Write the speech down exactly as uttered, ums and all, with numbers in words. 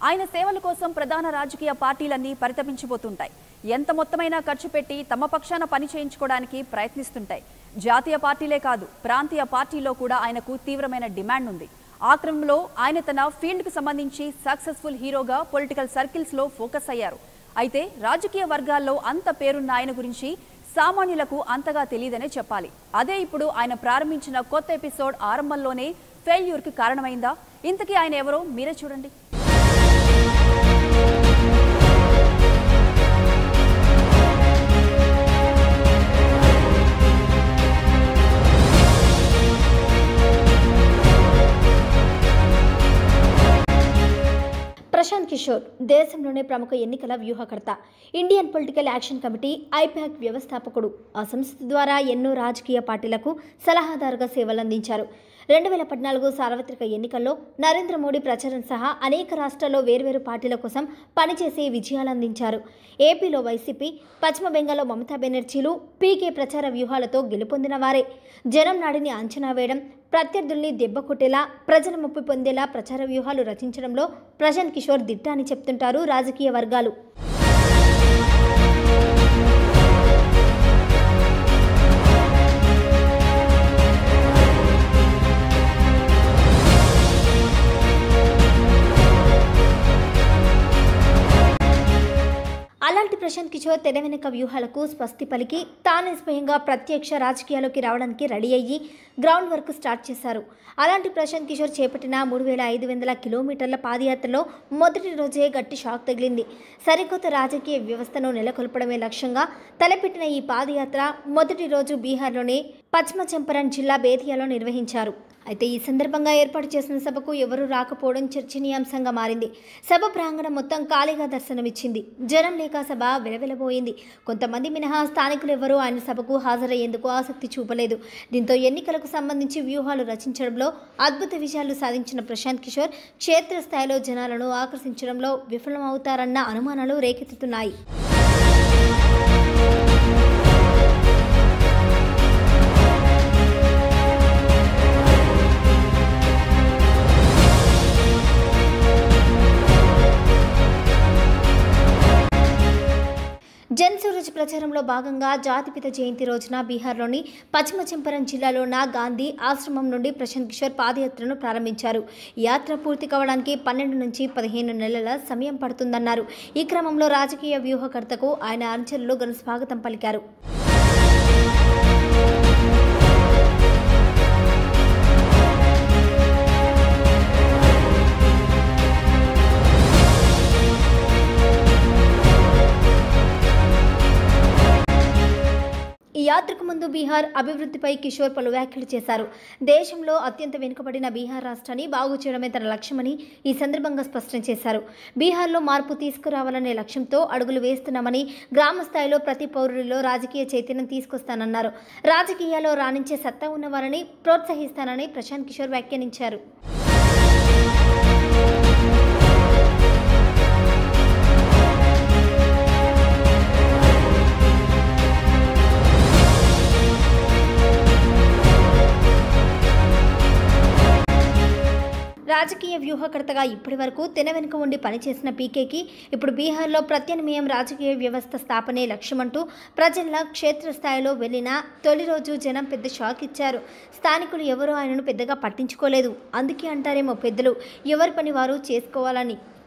ఆయన సేవల కోసం ప్రధాన రాజకీయ పార్టీలన్నీ పరితపించిపోతుంటాయి. ఎంత మొత్తమైనా ఖర్చు పెట్టి తమ పక్షాన పని చేయించుకోవడానికి ప్రయత్నిస్తుంటాయి. జాతీయ పార్టీలే కాదు, ప్రాంతీయ పార్టీలో కూడా ఆయనకు తీవ్రమైన డిమాండ్ ఉంది. ఆ క్రమంలో ఆయన తన ఫీల్డ్కు సంబంధించి సక్సెస్ఫుల్ హీరోగా పొలిటికల్ సర్కిల్స్లో ఫోకస్ అయ్యారు. అయితే రాజకీయ వర్గాల్లో అంత పేరున్న ఆయన గురించి సామాన్యులకు అంతగా తెలియదనే చెప్పాలి. అదే ఇప్పుడు ఆయన ప్రారంభించిన కొత్త ఎపిసోడ్ ఆరంభంలోనే ఫెయిల్యూర్కి కారణమైందా? ఇంతకీ ఆయన ఎవరో మీరే చూడండి. ప్రశాంత్ కిషోర్ దేశంలోనే ప్రముఖ ఎన్నికల వ్యూహకర్త, Indian political action committee I-PAC వ్యవస్థాపకుడు. ఆ సంస్థ ద్వారా ఎన్నో రాజకీయ పార్టీలకు సలహాదారుగా సేవలందించారు. రెండు వేల పద్నాలుగు సార్వత్రిక ఎన్నికల్లో నరేంద్ర మోడీ ప్రచారం సహా అనేక రాష్ట్రాల్లో వేర్వేరు పార్టీల కోసం పనిచేసి విజయాలందించారు. ఏపీలో వైసీపీ, పశ్చిమ బెంగాల్లో మమతా బెనర్జీలు పీకే ప్రచార వ్యూహాలతో గెలుపొందిన వారే. జనం నాడిని అంచనా వేయడం, ప్రత్యర్థుల్ని దెబ్బ కొట్టేలా, ప్రజల ముప్పు పొందేలా ప్రచార వ్యూహాలు రచించడంలో ప్రశాంత్ కిషోర్ దిట్ట అని చెప్తుంటారు రాజకీయ వర్గాలు. అలాంటి ప్రశాంత్ కిషోర్ తెర వెనుక వ్యూహాలకు స్వస్తి పలికి తానే స్వయంగా ప్రత్యక్ష రాజకీయాల్లోకి రావడానికి రెడీ అయ్యి గ్రౌండ్ వర్క్ స్టార్ట్ చేశారు. అలాంటి ప్రశాంత్ కిషోర్ చేపట్టిన మూడు వేల ఐదు వందల కిలోమీటర్ల పాదయాత్రలో మొదటి రోజే గట్టి షాక్ తగిలింది. సరికొత్త రాజకీయ వ్యవస్థను నెలకొల్పడమే లక్ష్యంగా తలపెట్టిన ఈ పాదయాత్ర మొదటి రోజు బీహార్లోని పశ్చిమ చంపారణ్ జిల్లా బేతియాలో నిర్వహించారు. అయితే ఈ సందర్భంగా ఏర్పాటు చేసిన సభకు ఎవరూ రాకపోవడం చర్చనీయాంశంగా మారింది. సభ ప్రాంగణం మొత్తం ఖాళీగా దర్శనమిచ్చింది. జనం లేక సభ వెలవెలబోయింది. కొంతమంది మినహా స్థానికులు ఎవరూ ఆయన సభకు హాజరయ్యేందుకు ఆసక్తి చూపలేదు. దీంతో ఎన్నికలకు సంబంధించి వ్యూహాలు రచించడంలో అద్భుత విజయాలు సాధించిన ప్రశాంత్ కిషోర్ క్షేత్రస్థాయిలో జనాలను ఆకర్షించడంలో విఫలమవుతారన్న అనుమానాలు రేకెత్తుతున్నాయి. జన్ సూరజ్ ప్రచారంలో భాగంగా జాతిపిత జయంతి రోజున బీహార్లోని పశ్చిమ చంపారణ్ జిల్లాలో ఉన్న గాంధీ ఆశ్రమం నుండి ప్రశాంత్ కిషోర్ పాదయాత్రను ప్రారంభించారు. యాత్ర పూర్తి కావడానికి పన్నెండు నుంచి పదిహేను నెలల సమయం పడుతుందన్నారు. ఈ క్రమంలో రాజకీయ వ్యూహకర్తకు ఆయన అనుచరులు ఘన స్వాగతం పలికారు. ఈ యాత్రకు ముందు బీహార్ అభివృద్ధిపై కిషోర్ పలు వ్యాఖ్యలు చేశారు. దేశంలో అత్యంత వెనుకబడిన బీహార్ రాష్ట్రాన్ని బాగు చేయడమే తన లక్ష్యమని ఈ సందర్భంగా స్పష్టం చేశారు. బీహార్లో మార్పు తీసుకురావాలనే లక్ష్యంతో అడుగులు వేస్తున్నామని, గ్రామ స్థాయిలో ప్రతి పౌరుడిలో రాజకీయ చైతన్యం తీసుకొస్తానన్నారు. రాజకీయాల్లో రాణించే సత్తా ఉన్నవారిని ప్రోత్సహిస్తానని ప్రశాంత్ కిషోర్ వ్యాఖ్యానించారు. రాజకీయ వ్యూహకర్తగా ఇప్పటి వరకు తెర వెనుక ఉండి పనిచేసిన పీకేకి ఇప్పుడు బీహార్లో ప్రత్యామ్నాయం రాజకీయ వ్యవస్థ స్థాపనే లక్ష్యమంటూ ప్రజల క్షేత్రస్థాయిలో వెళ్లిన తొలి రోజు జనం పెద్ద షాక్ ఇచ్చారు. స్థానికులు ఎవరూ ఆయనను పెద్దగా పట్టించుకోలేదు. అందుకే అంటారేమో పెద్దలు, ఎవరి పని వారు చేసుకోవాలని.